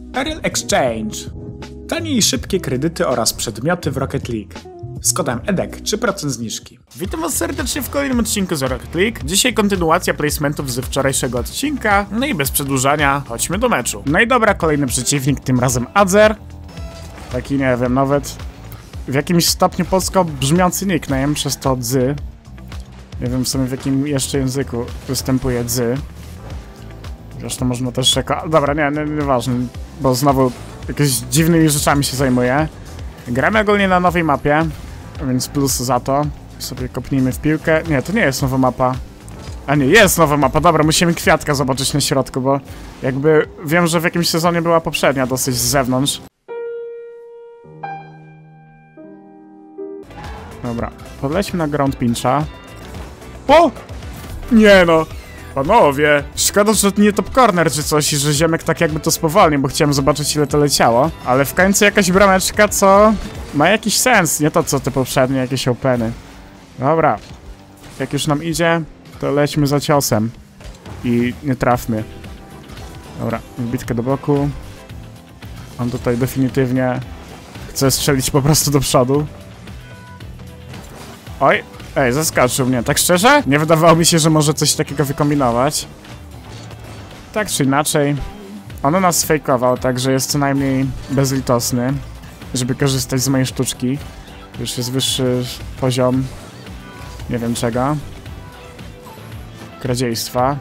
Ariel Exchange. Tanie i szybkie kredyty oraz przedmioty w Rocket League. Z kodem EDEK 3% zniżki. Witam was serdecznie w kolejnym odcinku z Rocket League. Dzisiaj kontynuacja placementów ze wczorajszego odcinka. No i bez przedłużania, chodźmy do meczu. No i dobra, kolejny przeciwnik, tym razem Adzer. Taki, nie wiem, nawet w jakimś stopniu polsko brzmiący nickname, przez to Dzy. Nie wiem w sumie w jakim jeszcze języku występuje Dzy. Zresztą można też jako... Dobra, nieważne, bo znowu jakimiś dziwnymi rzeczami się zajmuję. Gramy ogólnie na nowej mapie, więc plus za to. Sobie kopnijmy w piłkę. Nie, to nie jest nowa mapa. A nie, jest nowa mapa. Dobra, musimy kwiatka zobaczyć na środku, bo jakby wiem, że w jakimś sezonie była poprzednia dosyć z zewnątrz. Dobra, podlećmy na ground pincha. O! Nie no! Panowie, szkoda, że nie top corner czy coś i że ziemek tak jakby to spowolnił, bo chciałem zobaczyć ile to leciało. Ale w końcu jakaś brameczka, co ma jakiś sens, nie to co te poprzednie jakieś openy. Dobra, jak już nam idzie, to lećmy za ciosem i nie trafmy. Dobra, wbitkę do boku. On tutaj definitywnie chce strzelić po prostu do przodu. Oj! Ej, zaskoczył mnie. Tak szczerze? Nie wydawało mi się, że może coś takiego wykombinować. Tak czy inaczej, on nas sfejkował, także jest co najmniej bezlitosny, żeby korzystać z mojej sztuczki. Już jest wyższy poziom, nie wiem czego. Kradziejstwa.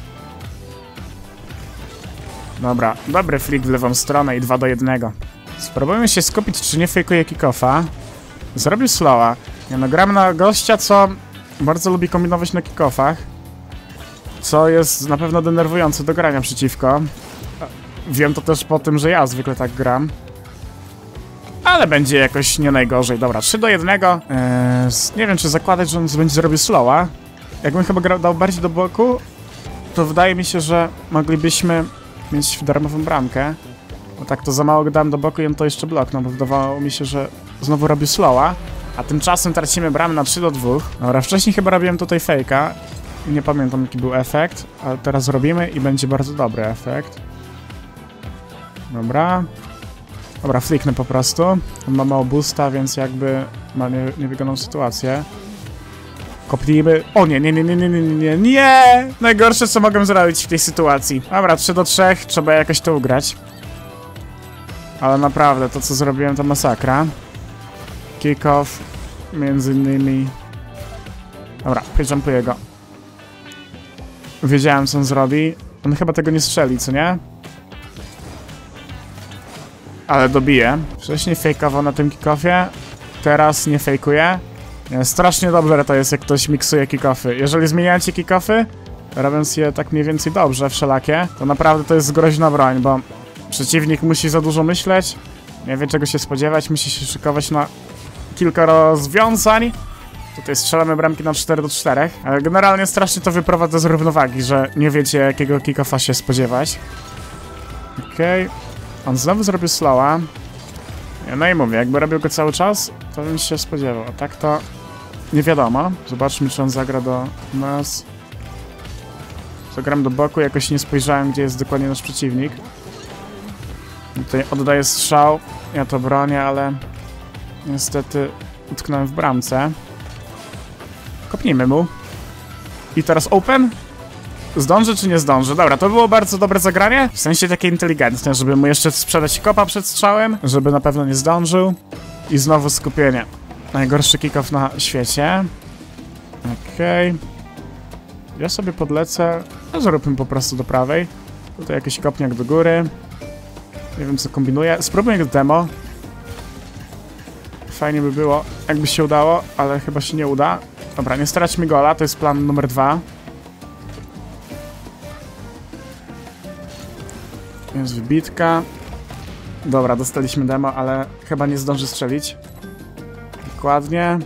Dobra, dobry flick w lewą stronę i 2-1. Spróbujmy się skupić, czy nie fejkuje kick-offa. Zrobił slowa. Nie no, gramy na gościa, co bardzo lubi kombinować na kick-offach. Co jest na pewno denerwujące do grania przeciwko. Wiem to też po tym, że ja zwykle tak gram. Ale będzie jakoś nie najgorzej. Dobra, 3-1. Nie wiem, czy zakładać, że on będzie zrobił slowa. Jakbym chyba dał bardziej do boku, to wydaje mi się, że moglibyśmy mieć darmową bramkę. Bo tak to za mało go dałem do boku i on to jeszcze bloknął, bo wydawało mi się, że znowu robi slowa. A tymczasem tracimy bramę na 3-2. Dobra, wcześniej chyba robiłem tutaj fejka. I nie pamiętam jaki był efekt, ale teraz robimy i będzie bardzo dobry efekt. Dobra. Dobra, flicknę po prostu. On ma mało boosta, więc jakby ma niewygodną sytuację. Kopnijmy. O nie! Najgorsze co mogę zrobić w tej sytuacji. Dobra, 3-3, trzeba jakoś to ugrać. Ale naprawdę, to co zrobiłem to masakra. Kick-off, między innymi. Dobra, jumpuję go. Wiedziałem, co on zrobi. On chyba tego nie strzeli, co nie? Ale dobije. Wcześniej fejkował na tym kick-offie. Teraz nie fejkuje. Strasznie dobrze to jest, jak ktoś miksuje kick-offy. Jeżeli zmieniacie kick-offy, robiąc je tak mniej więcej dobrze, wszelakie, to naprawdę to jest groźna broń, bo przeciwnik musi za dużo myśleć, nie wie czego się spodziewać, musi się szykować na kilka rozwiązań. Tutaj strzelamy bramki na 4-4, ale generalnie strasznie to wyprowadza z równowagi, że nie wiecie jakiego kick-offa się spodziewać. Okej. On znowu zrobił slowa. No i mówię, jakby robił go cały czas, to bym się spodziewał. A tak to nie wiadomo. Zobaczmy, czy on zagra do nas. Zagram do boku, jakoś nie spojrzałem, gdzie jest dokładnie nasz przeciwnik. Tutaj oddaję strzał, ja to bronię, ale niestety utknąłem w bramce. Kopnijmy mu. I teraz open? Zdąży czy nie zdąży? Dobra, to było bardzo dobre zagranie. W sensie takie inteligentne, żeby mu jeszcze sprzedać kopa przed strzałem, żeby na pewno nie zdążył. I znowu skupienie. Najgorszy kick-off na świecie. Okej. Ja sobie podlecę. Zróbmy po prostu do prawej. Tutaj jakiś kopniak do góry. Nie wiem co kombinuję. Spróbuję demo. Fajnie by było, jakby się udało, ale chyba się nie uda. Dobra, nie straćmy gola, to jest plan numer 2. Jest wybitka. Dobra, dostaliśmy demo, ale chyba nie zdąży strzelić. Dokładnie.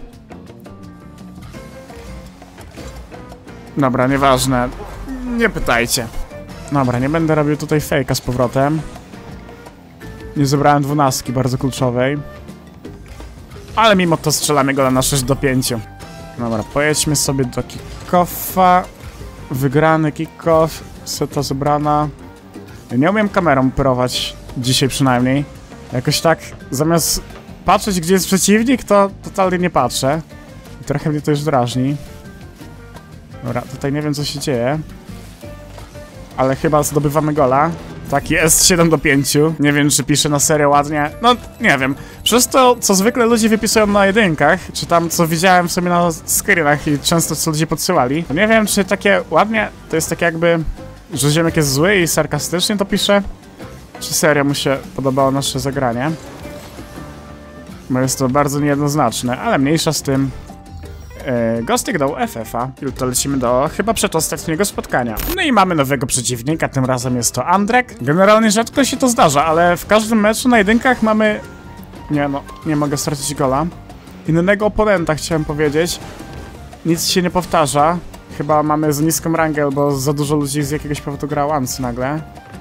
Dobra, nieważne. Nie pytajcie. Dobra, nie będę robił tutaj fejka z powrotem. Nie zebrałem 12, bardzo kluczowej. Ale mimo to strzelamy go na 6-5. Dobra, pojedźmy sobie do kick-offa. Wygrany kick-off. Seta zebrana. Ja nie umiem kamerą operować Dzisiaj przynajmniej. Jakoś tak, zamiast patrzeć, gdzie jest przeciwnik, to totalnie nie patrzę. I trochę mnie to już drażni. Dobra, tutaj nie wiem, co się dzieje. Ale chyba zdobywamy gola. Tak jest, 7-5. Nie wiem, czy piszę na serio ładnie. No, nie wiem. Przez to, co zwykle ludzie wypisują na jedynkach, czy tam, co widziałem sobie na screenach i często, co ludzie podsyłali, to nie wiem, czy takie ładnie, to jest tak jakby, że ziomek jest zły i sarkastycznie to pisze, czy serio mu się podobało nasze zagranie. Bo jest to bardzo niejednoznaczne, ale mniejsza z tym. Gostek dał FF-a i to lecimy do chyba przedostatniego spotkania. No i mamy nowego przeciwnika, tym razem jest to Andrek. Generalnie rzadko się to zdarza, ale w każdym meczu na jedynkach mamy... Nie no, nie mogę stracić gola. Innego oponenta chciałem powiedzieć. Nic się nie powtarza. Chyba mamy za niską rangę, bo za dużo ludzi z jakiegoś powodu gra once nagle.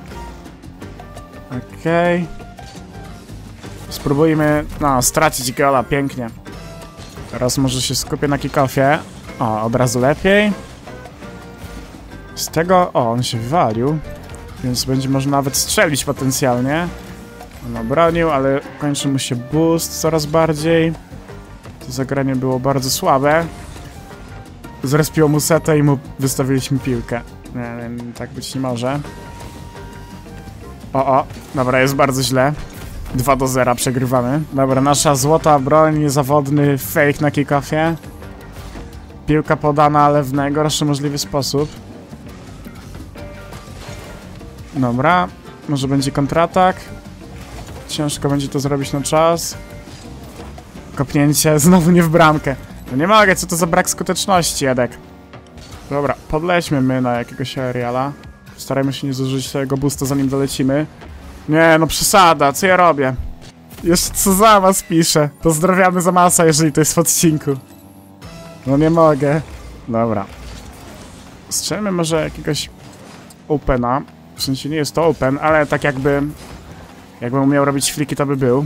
Okej. Spróbujmy, no, stracić gola, pięknie. Teraz może się skupię na kick-offie. O, od razu lepiej. Z tego... O, on się wywalił. Więc będzie można nawet strzelić potencjalnie. On obronił, ale kończy mu się boost coraz bardziej. To zagranie było bardzo słabe. Zrespiło mu setę i mu wystawiliśmy piłkę. Nie, tak być nie może. O, dobra, jest bardzo źle. 2-0 przegrywamy. Dobra, nasza złota broń, niezawodny fake na kick-offie. Piłka podana, ale w najgorszy możliwy sposób. Dobra, może będzie kontratak. Ciężko będzie to zrobić na czas. Kopnięcie, znowu nie w bramkę. No nie mogę, co to za brak skuteczności, Edek. Dobra, podlećmy my na jakiegoś aeriala. Starajmy się nie zużyć tego boosta, zanim dolecimy. Nie, no przesada, co ja robię? Jeszcze co za was piszę. Pozdrawiamy za masa, jeżeli to jest w odcinku. No nie mogę. Dobra. Strzelmy może jakiegoś opena. W sensie nie jest to open, ale tak jakbym umiał robić fliki, to by był.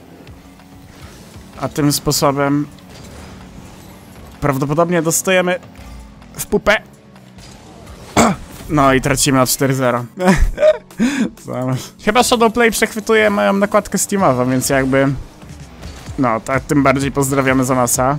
A tym sposobem prawdopodobnie dostajemy w pupę. No i tracimy o 4-0. Chyba Shadowplay przechwytuje moją nakładkę Steamową, więc jakby... No, tak tym bardziej pozdrawiamy za masa.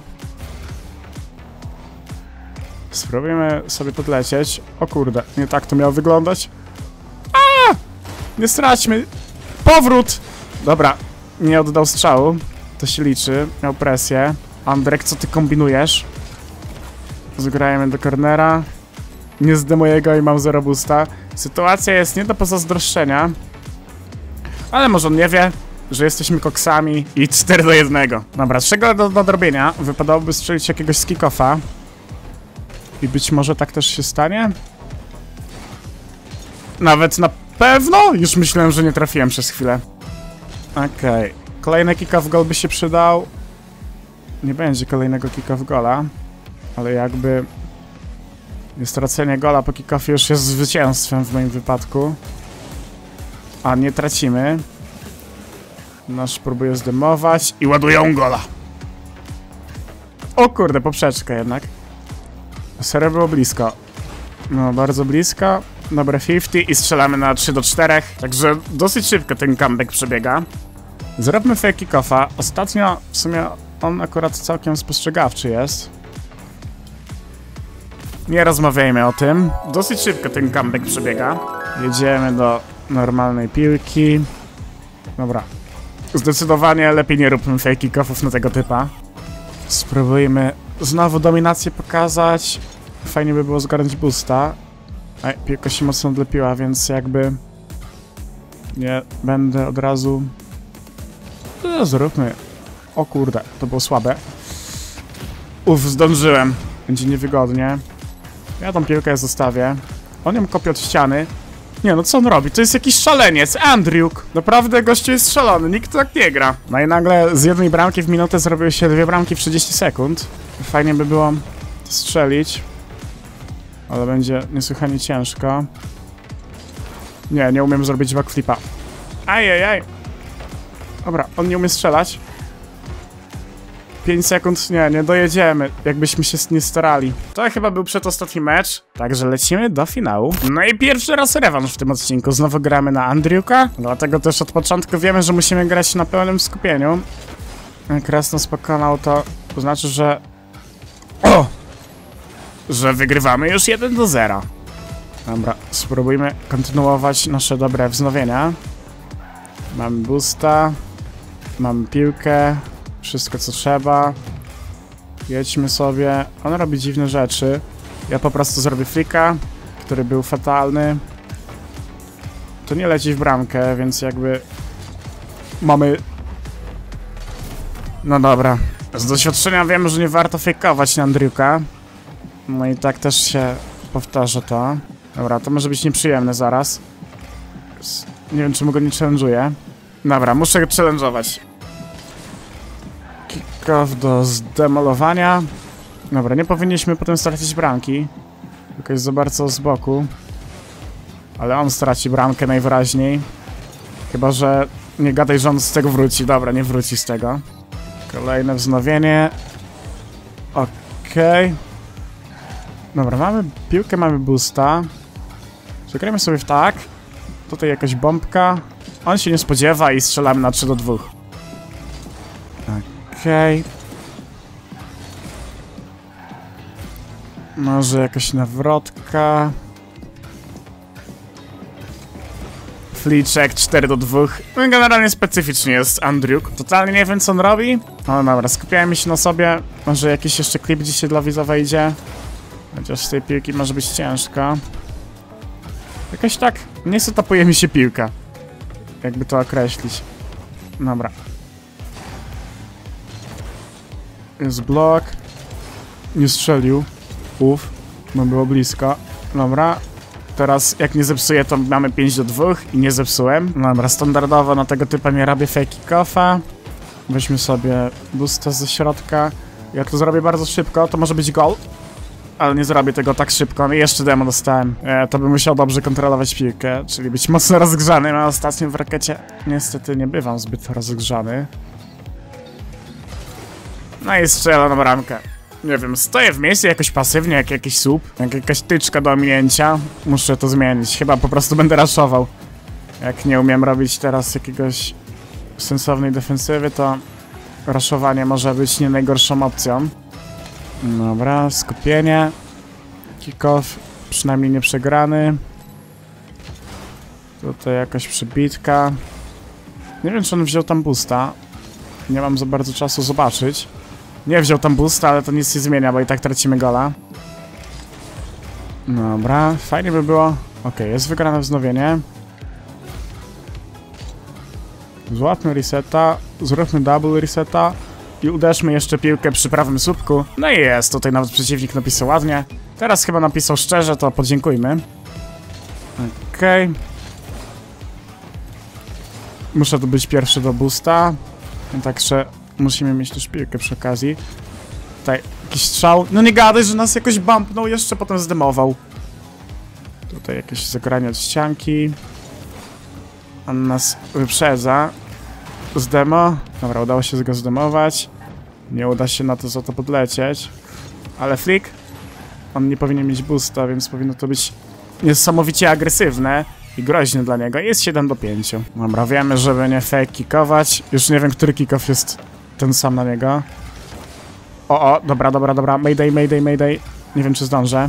Spróbujemy sobie podlecieć. O kurde, nie tak to miało wyglądać. A! Nie straćmy! Powrót! Dobra, nie oddał strzału. To się liczy. Miał presję. Andrek, co ty kombinujesz? Zgrajemy do cornera. Nie zdemuję go i mam 0 boosta. Sytuacja jest nie do pozazdroszczenia. Ale może on nie wie, że jesteśmy koksami i 4-1. Dobra, z czego do nadrobienia wypadałoby strzelić jakiegoś z kick-offa. I być może tak też się stanie? Nawet na pewno? Już myślałem, że nie trafiłem przez chwilę. Okej. Kolejny kick-off goal by się przydał. Nie będzie kolejnego kick-off goala. Ale jakby... Stracenie gola po kick-offie już jest zwycięstwem w moim wypadku. A nie tracimy. Nasz próbuje zdemować i ładują gola. O kurde, poprzeczka jednak. Serio było blisko. No, bardzo blisko. Dobre 50 i strzelamy na 3-4. Także dosyć szybko ten comeback przebiega. Zróbmy fake kick-offa. Ostatnio w sumie on akurat całkiem spostrzegawczy jest. Nie rozmawiajmy o tym. Dosyć szybko ten comeback przebiega. Jedziemy do normalnej piłki. Dobra. Zdecydowanie lepiej nie róbmy fake kick-offów na tego typa. Spróbujmy znowu dominację pokazać. Fajnie by było zgarnąć boosta. Ej, piłka się mocno odlepiła, więc jakby... Nie będę od razu... No, zróbmy. O kurde, to było słabe. Zdążyłem. Będzie niewygodnie. Ja tą piłkę zostawię. On ją kopie od ściany. Nie no, co on robi? To jest jakiś szaleniec. Andriuk. Naprawdę gościu jest szalony. Nikt tak nie gra. No i nagle z jednej bramki w minutę zrobiły się 2 bramki w 30 sekund. Fajnie by było strzelić. Ale będzie niesłychanie ciężko. Nie umiem zrobić backflipa. Ajajaj. Dobra, on nie umie strzelać. 5 sekund, nie dojedziemy, jakbyśmy się nie starali. To chyba był przedostatni mecz, także lecimy do finału. No i pierwszy raz rewanż w tym odcinku. Znowu gramy na Andriuka, dlatego też od początku wiemy, że musimy grać na pełnym skupieniu. Jak raz nas pokonał, to znaczy, że... że wygrywamy już 1-0. Dobra, spróbujmy kontynuować nasze dobre wznowienia. Mamy boosta, mamy piłkę, wszystko co trzeba. Jedźmy sobie. On robi dziwne rzeczy. Ja po prostu zrobię flika, który był fatalny. To nie leci w bramkę, więc jakby... mamy... No dobra. Z doświadczenia wiemy, że nie warto fejkować na Andriuka. No i tak też się powtarza to. Dobra, to może być nieprzyjemne zaraz. Nie wiem, czemu go nie challenge'uję. Dobra, muszę go challenge'ować. Kick-off do zdemolowania. Dobra, nie powinniśmy potem stracić bramki. Tylko jest za bardzo z boku. Ale on straci bramkę najwyraźniej. Chyba że nie gadaj, że on z tego wróci. Dobra, nie wróci z tego. Kolejne wznowienie. Okej. Dobra, mamy piłkę, mamy boosta. Zagrajmy sobie w tak. Tutaj jakaś bombka. On się nie spodziewa i strzelamy na 3-2. Okej. Może jakaś nawrotka. Fliczek 4-2. No generalnie specyficznie jest Andriuk. Totalnie nie wiem, co on robi. No dobra, skupiajmy się na sobie. Może jakiś jeszcze klip dzisiaj dla widza wejdzie. Chociaż z tej piłki może być ciężko. Jakoś tak nie setupuje mi się piłka. Jakby to określić. Dobra. Jest blok. Nie strzelił. Uff. No było blisko. Dobra. Teraz jak nie zepsuję, to mamy 5-2 i nie zepsułem. Dobra, standardowo na tego typa nie robię fake kickofa. Weźmy sobie boosta ze środka. Ja to zrobię bardzo szybko, to może być gol. Ale nie zrobię tego tak szybko. No i jeszcze demo dostałem. To bym musiał dobrze kontrolować piłkę, czyli być mocno rozgrzany. No ostatnio w rakiecie niestety nie bywam zbyt rozgrzany. No i strzelam na bramkę. Nie wiem, stoję w miejscu jakoś pasywnie, jak jakiś słup, jak jakaś tyczka do ominięcia. Muszę to zmienić. Chyba po prostu będę raszował. Jak nie umiem robić teraz jakiegoś sensownej defensywy, to raszowanie może być nie najgorszą opcją. Dobra, skupienie. Kick-off przynajmniej nie przegrany. Tutaj jakaś przybitka. Nie wiem, czy on wziął tam boosta. Nie mam za bardzo czasu zobaczyć. Nie wziął tam boosta, ale to nic nie zmienia, bo i tak tracimy gola. Dobra, fajnie by było. Okej, jest wygrane wznowienie. Złapmy reseta, zróbmy double reseta i uderzmy jeszcze piłkę przy prawym słupku. No i jest, tutaj nawet przeciwnik napisał ładnie. Teraz chyba napisał szczerze, to podziękujmy. Okej. Muszę tu być pierwszy do boosta. Także musimy mieć też piłkę przy okazji. Tutaj jakiś strzał. No nie gadaj, że nas jakoś bumpnął, jeszcze potem zdemował. Tutaj jakieś zagranie od ścianki. On nas wyprzedza. Zdemo. Dobra, udało się go zdemować. Nie uda się na to za to podlecieć. Ale flick. On nie powinien mieć boosta, więc powinno to być niesamowicie agresywne i groźne dla niego. Jest 7-5. Dobra, wiemy, żeby nie fake kickować. Już nie wiem, który kickoff jest ten sam na niego. O, dobra. Mayday. Nie wiem, czy zdążę.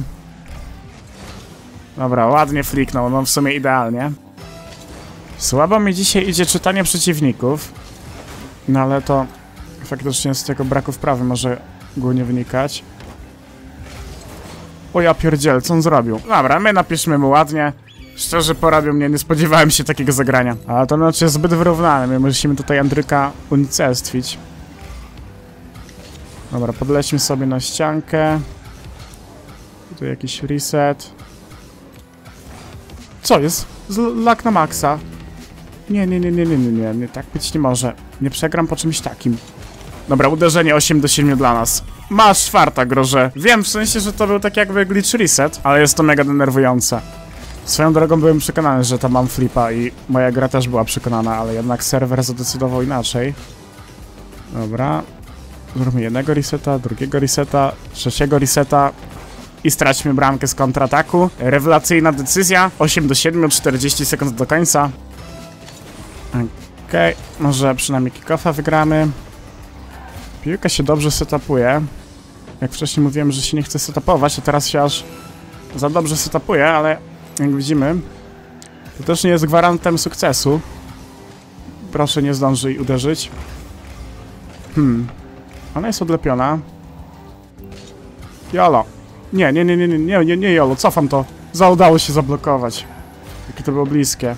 Dobra, ładnie flicknął, no w sumie idealnie. Słabo mi dzisiaj idzie czytanie przeciwników. No ale to faktycznie z tego braku wprawy może głównie wynikać. O ja pierdziel, co on zrobił? Dobra, my napiszmy mu ładnie. Szczerze porabił mnie, nie spodziewałem się takiego zagrania. Ale to znaczy jest zbyt wyrównane, my musimy tutaj Andryka unicestwić. Dobra, podlećmy sobie na ściankę. Tutaj jakiś reset. Co jest? Lag na maksa. Nie, tak być nie może. Nie przegram po czymś takim. Dobra, uderzenie 8-7 dla nas. Masz czwarta, groże. Wiem, w sensie, że to był tak jakby glitch reset, ale jest to mega denerwujące. Swoją drogą byłem przekonany, że tam mam flipa i moja gra też była przekonana, ale jednak serwer zadecydował inaczej. Dobra. Zróbmy jednego reseta, drugiego reseta, trzeciego reseta. I straćmy bramkę z kontrataku. Rewelacyjna decyzja. 8-7, 40 sekund do końca. Okej, może przynajmniej kick-offa wygramy. Piłka się dobrze setupuje. Jak wcześniej mówiłem, że się nie chce setupować, a teraz się aż za dobrze setupuje, ale jak widzimy, to też nie jest gwarantem sukcesu. Proszę, nie zdążyj uderzyć. Ona jest odlepiona. Jolo. Nie, Jolo, cofam to. Udało się zablokować. Jakie to było bliskie.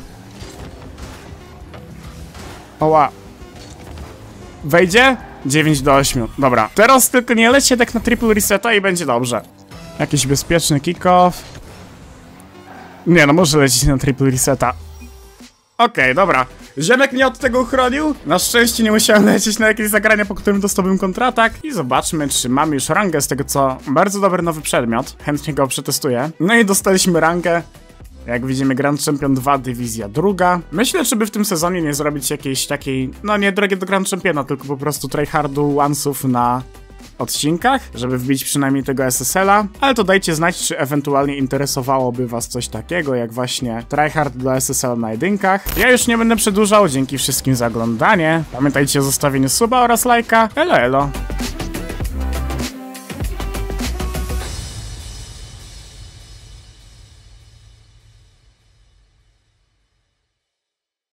Oła. Wejdzie? 9-8. Dobra. Teraz tylko nie lećcie tak na triple reseta i będzie dobrze. Jakiś bezpieczny kick-off. Nie, no może lecieć na triple reseta. Okej, dobra. Ziemek mnie od tego uchronił. Na szczęście nie musiałem lecieć na jakieś zagrania, po którym dostałbym kontratak. I zobaczmy, czy mamy już rangę z tego, co bardzo dobry nowy przedmiot. Chętnie go przetestuję. No i dostaliśmy rangę. Jak widzimy, Grand Champion 2, dywizja druga. Myślę, żeby w tym sezonie nie zrobić jakiejś takiej, no nie drogie do Grand Championa, tylko po prostu tryhardu onesów na odcinkach, żeby wbić przynajmniej tego SSL-a, ale to dajcie znać, czy ewentualnie interesowałoby was coś takiego, jak właśnie tryhard do SSL na jedynkach. Ja już nie będę przedłużał, dzięki wszystkim za oglądanie. Pamiętajcie o zostawieniu suba oraz lajka. Elo, elo.